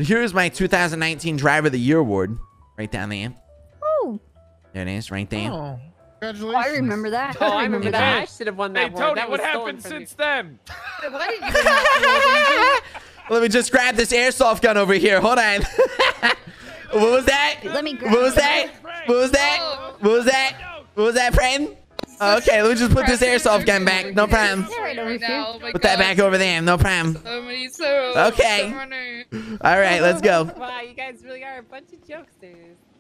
Here's my 2019 Driver of the Year award. Right down there. Oh. There it is, right there. Oh, congratulations. Oh, I remember that. Oh, I remember that. I should have won that Hey, award. Tony, That what was stolen happened from you. since then? Why did you get Let me just grab this airsoft gun over here. Hold on. What was that? Let me grab What was that? What was that? What was that? What was that, friend? Okay, let me just put this airsoft gun back. No problem. Yeah, right over here. Oh my Put that God. back over there. No problem. So many souls. Okay. So many. All right, let's go. Wow, you guys really are a bunch of jokesters.